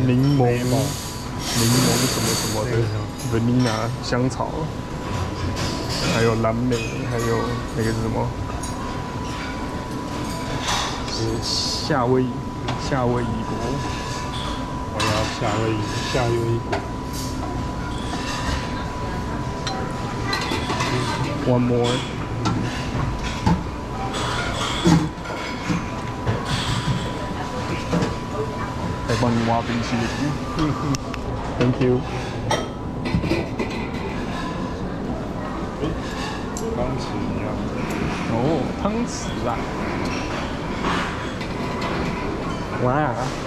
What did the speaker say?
柠檬什么什么的 ，vanilla 香草，还有蓝莓，还有那个是什么？夏威夷果。 我要夏威夷果。 One more。再帮你挖冰淇淋。Thank you。 汤匙一样。 哦，汤匙啊！哇。